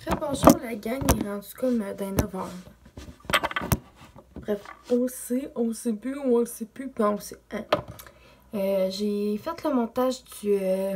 Bonjour la gang, il est rendu comme dans novembre. Bref, on sait plus, ou on le sait plus, puis on le sait. Hein. J'ai fait le montage du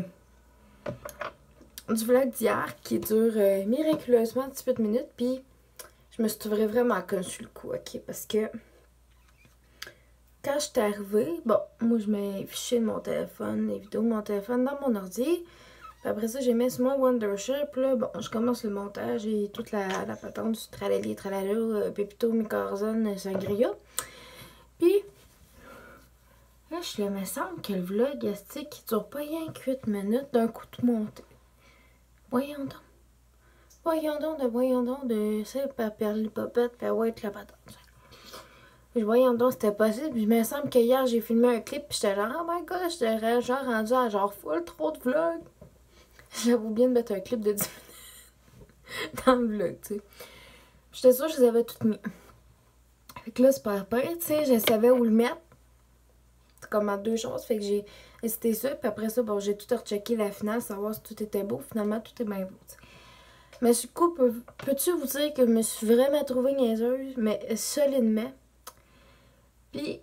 vlog d'hier qui dure miraculeusement 18 minutes, puis je me suis trouvée vraiment conne sur le coup, ok? Parce que quand j'étais arrivée, bon, moi je mets fichier de mon téléphone, les vidéos de mon téléphone dans mon ordi. Après ça, j'ai mis sur mon Wondershare. Puis là, bon, je commence le montage et toute la patente du tralali, tralala, Pépito, Micarzone, Sangria. Puis, là, je me semble que le vlog, qui dure pas rien que 8 minutes d'un coup de montée. Voyons donc. Voyons donc, c'est pas perle popette, puis ouais, la patente. Voyons donc, c'était possible. Puis, il me semble que hier, j'ai filmé un clip, puis j'étais genre, oh my god, j'étais genre rendu à genre full trop de vlog. J'avoue bien de mettre un clip de 10 minutes dans le vlog, tu sais. J'étais sûre que je les avais toutes mis. Fait que là, c'est pas pire, tu sais, je savais où le mettre. C'est comme en deux choses, fait que j'ai hésité ça. Puis après ça, bon, j'ai tout rechecké la finale, savoir si tout était beau. Finalement, tout est bien beau, tu sais. Mais du coup, peux-tu vous dire que je me suis vraiment trouvée niaiseuse, mais solidement. Puis,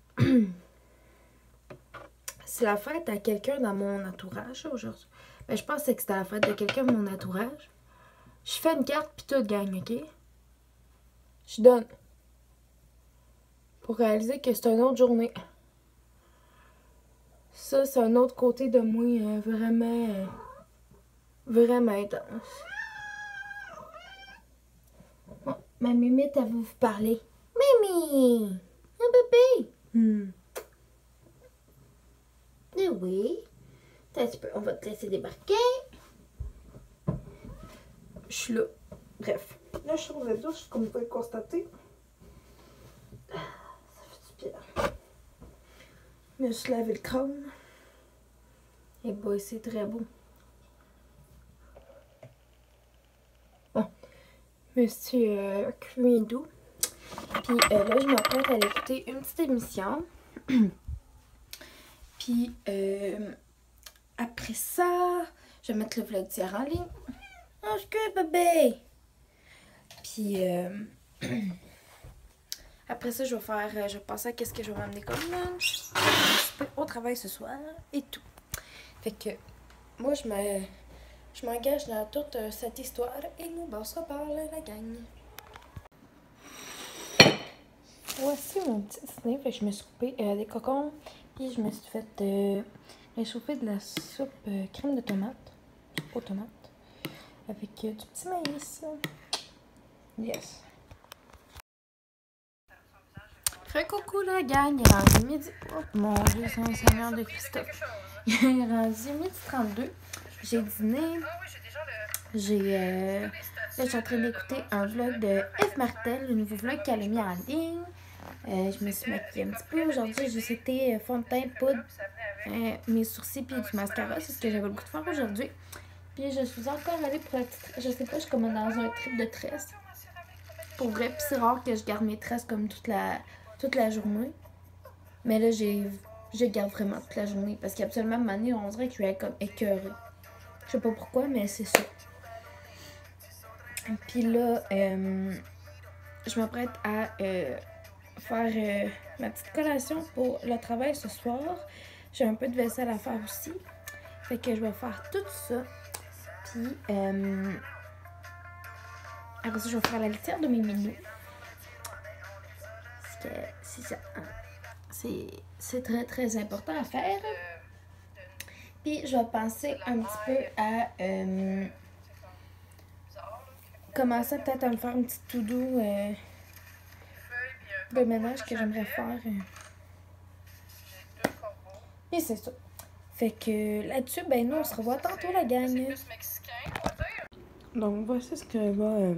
c'est la fête à quelqu'un dans mon entourage aujourd'hui. Ben, je pensais que c'était la fête de quelqu'un de mon entourage. Je fais une carte pis tout gagne, ok? Je donne. Pour réaliser que c'est une autre journée. Ça, c'est un autre côté de moi vraiment intense. Bon, ma mimite, elle veut vous parler. Mimi! Un bébé! Eh oui. On va te laisser débarquer. Je suis là. Bref. Là, je suis sur la douche, comme vous pouvez le constater. Ça fait du bien. Je me suis lavé le crâne. Et boy, c'est très beau. Bon. Je me suis cuit doux. Puis là, je m'apprête à aller écouter une petite émission. Puis après ça, je vais mettre le vlog d'hier en ligne. Oh, je bébé! Puis après ça, je vais penser à qu'est-ce que je vais m'amener comme lunch. Au travail ce soir et tout. Fait que moi, je m'engage dans toute cette histoire et nous, on se reparle, la gang. Voici mon petit dîner. Fait que je me suis coupé des cocons. Puis je me suis fait réchauffer de la soupe crème de tomate. Soupe aux tomates. Avec du petit maïs. Yes. Coucou la gang, il est rendu midi. Oh mon dieu, c'est un seigneur de Christophe. Il est rendu midi 32. J'ai dîné. Là, je suis en train d'écouter un vlog de F. Martel, le nouveau vlog qu'elle a mis en ligne. Je me suis maquillée un petit peu. Aujourd'hui, j'ai cité fond de teint, poudre, mes sourcils puis du mascara. C'est ce que j'avais le goût de faire aujourd'hui. Puis je suis encore allée pour la petite... Je sais pas, je suis comme dans un trip de tresses. Pour vrai, puis c'est rare que je garde mes tresses comme toute la journée. Mais là, je garde vraiment toute la journée. Parce qu'absolument, à un moment donné, on dirait que je suis comme écœurée. Je sais pas pourquoi, mais c'est ça. Puis là, je m'apprête à faire ma petite collation pour le travail ce soir. J'ai un peu de vaisselle à faire aussi. Fait que je vais faire tout ça. Puis, après ça, je vais faire la litière de mes minous. Parce que c'est ça. C'est très, très important à faire. Puis, je vais penser un petit peu à commencer peut-être à me faire une petite to-do de ménage que j'aimerais faire. Et c'est ça. Fait que là-dessus, ben nous, on se revoit tantôt, la gang. Donc, voici ce que va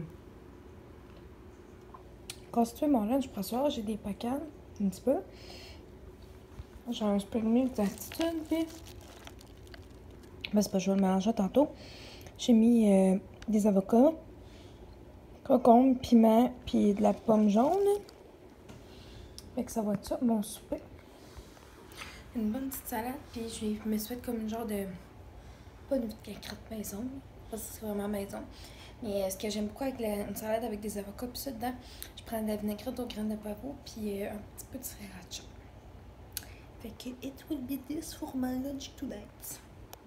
constituer mon lunch pour ce soir. J'ai des pacanes, un petit peu. J'ai un spring milk d'attitude, puis... Ben, c'est pas, je vais le mélanger tantôt. J'ai mis des avocats, concombre, piment, puis de la pomme jaune. Fait que ça va être ça, mon souper. Une bonne petite salade, puis je me suis fait comme une genre de... Pas une crotte maison, parce que c'est vraiment maison. Mais ce que j'aime beaucoup avec une salade avec des avocats, puis ça dedans, je prends de la vinaigrette aux graines de pavot, puis un petit peu de sriracha. Fait que it will be this for my lunch tonight.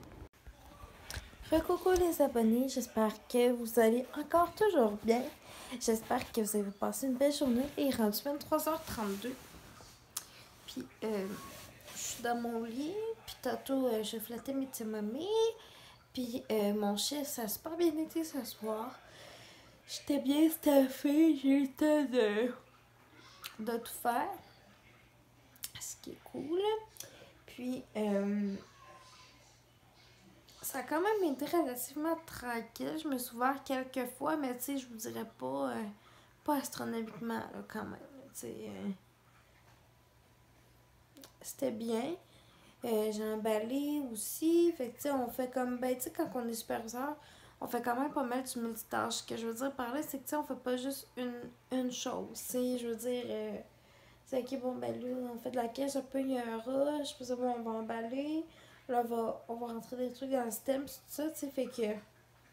Coucou les abonnés, j'espère que vous allez encore toujours bien. J'espère que vous avez passé une belle journée. Il est rendu 23h32. Puis je suis dans mon lit, puis tantôt je flattais mes petits mamies. Puis mon chien, ça a super bien été ce soir. J'étais bien staffée, j'ai eu le temps de tout faire. Ce qui est cool. Puis ça a quand même été relativement tranquille. Je me suis ouvert quelques fois, mais tu sais, je vous dirais pas astronomiquement là, quand même. Tu sais, c'était bien. J'ai emballé aussi. Fait que tu sais, on fait comme, ben tu sais, quand on est superviseur, on fait quand même pas mal du multitâche. Ce que je veux dire par là, c'est que tu sais, on fait pas juste une chose. Tu sais, je veux dire, c'est ok, bon, ben là, on fait de la caisse, un peu, il y a un rush. Puis ça, bon, on va emballer. Là, on va rentrer des trucs dans le système, tout ça, tu sais, fait que, tu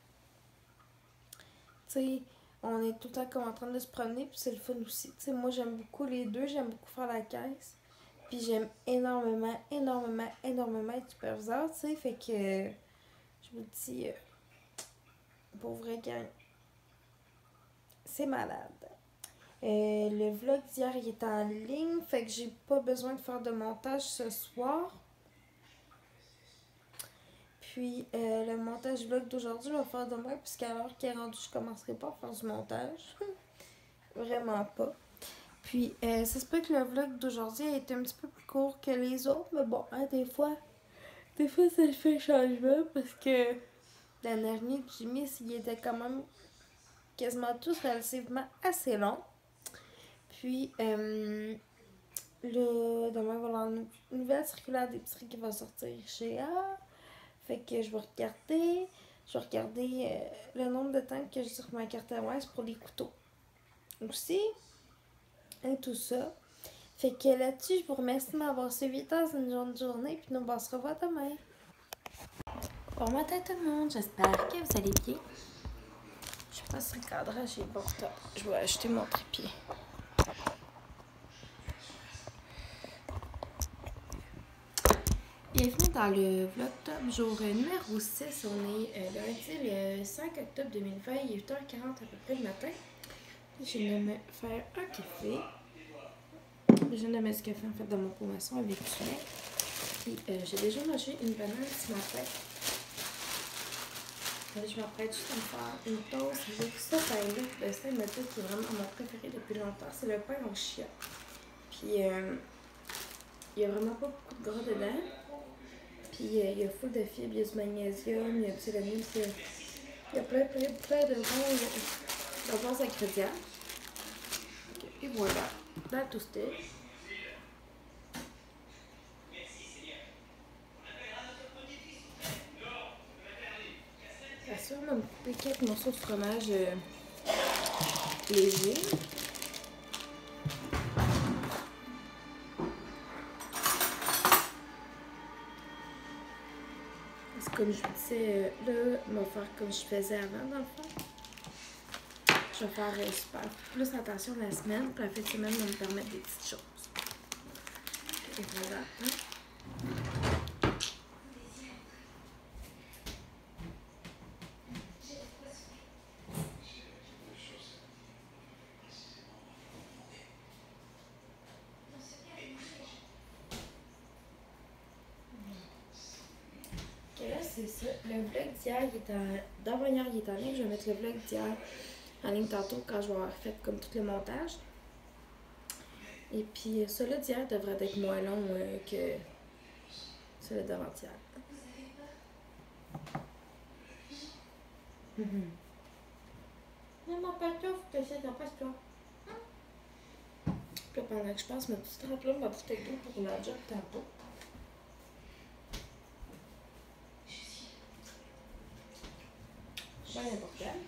sais, on est tout le temps comme en train de se promener, puis c'est le fun aussi. Tu sais, moi, j'aime beaucoup les deux, j'aime beaucoup faire la caisse, puis j'aime énormément être superviseur, tu sais, fait que, je vous dis, pour vrai, gang, c'est malade. Le vlog d'hier, il est en ligne, fait que j'ai pas besoin de faire de montage ce soir. Puis le montage vlog d'aujourd'hui, je vais faire demain, puisqu'à l'heure qui est rendue, je commencerai pas à faire du montage. Vraiment pas. Puis ça se peut que le vlog d'aujourd'hui ait été un petit peu plus court que les autres, mais bon, hein, des fois ça fait changement parce que la dernière que j'ai mis, il était quand même quasiment tous relativement assez long. Puis demain, voilà, une nouvelle circulaire d'épicerie qui va sortir chez A. Fait que je vais regarder le nombre de temps que j'ai sur ma carte à Wise pour les couteaux. Aussi, et tout ça. Fait que là-dessus, je vous remercie de m'avoir suivi dans une journée, puis nous, on se revoit demain. Bon matin tout le monde, j'espère que vous allez bien. Je sais pas si le cadrage est bon. Je vais acheter mon trépied. Bienvenue dans le vlog top jour numéro 6. On est lundi le 5 octobre 2020, il est 8h40 à peu près le matin. Je viens de me faire un café. Je viens de mettre ce café en fait dans mon pot maçon avec du lait. Puis j'ai déjà mangé une banane ce matin. Je m'apprête juste à me faire une toast avec ce pain-là. Le style méthode qui est vraiment mon préféré depuis longtemps. C'est le pain au chia. Puis il n'y a vraiment pas beaucoup de gras dedans. Puis il y a full de fibres, il y a du magnésium, il y a du sélénium, il y a plein de bons ingrédients. Et voilà, dans le toasté. Bien sûr, on a coupé quelques morceaux de fromage léger. C'est comme je vous disais, là, on va faire comme je faisais avant, dans le fond. Je vais faire super plus attention la semaine, puis la fin de semaine va me permettre des petites choses. Et voilà. Là, c'est ça. Le vlog d'hier, d'avant-hier, il est en ligne. Je vais mettre le vlog d'hier en ligne tantôt quand je vais avoir fait comme tout le montage. Et puis, celui d'hier devrait être moins long que celui d'avant-hier. Non, mon pâteau, faut que ça passe toi. Puis pendant que je passe ma petite trappe là, ma bouteille d'eau pour la job tantôt. C'est bien important.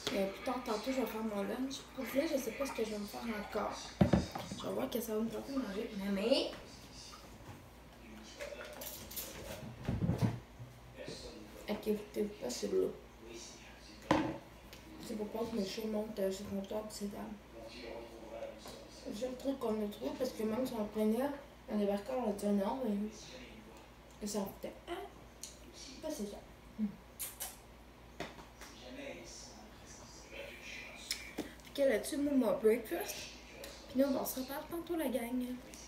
Plus tard, tantôt, je vais faire mon lunch. Pour vrai, je sais pas ce que je vais me faire encore. Je vais voir que ça va me tenter de manger. Mais... inquiétez-vous pas, c'est l'eau. C'est pour pas que mes cheveux montent sur mon corps, c'est dame. C'est le truc qu'on a trouvé parce que même si on prenait un débarqueur, on a dit non, mais ça en coûtait. Ah, c'est ça. Ok, là-dessus, moi, mon breakfast. Puis nous, on se reparle tantôt, la gang.